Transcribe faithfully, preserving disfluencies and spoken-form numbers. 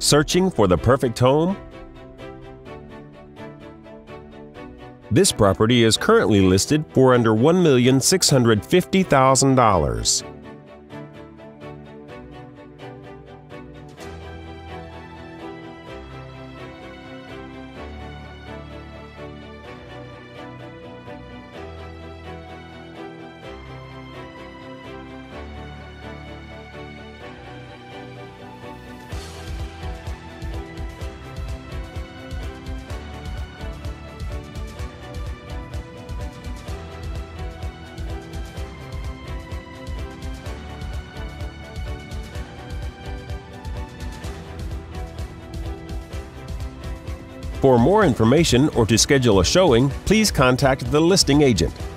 Searching for the perfect home? This property is currently listed for under one million six hundred fifty thousand dollars. For more information or to schedule a showing, please contact the listing agent.